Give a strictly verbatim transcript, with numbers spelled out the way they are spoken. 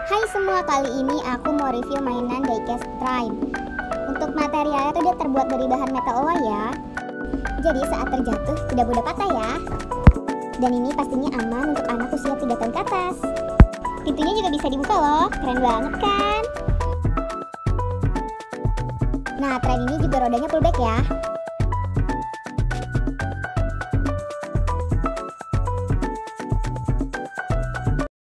Hai semua, kali ini aku mau review mainan diecast Trime. Untuk materialnya tuh dia terbuat dari bahan metal alloy ya. Jadi saat terjatuh tidak mudah patah ya. Dan ini pastinya aman untuk anak usia tiga tahun ke atas. Pintunya juga bisa dibuka loh, keren banget kan? Nah, Trime ini juga rodanya pullback ya.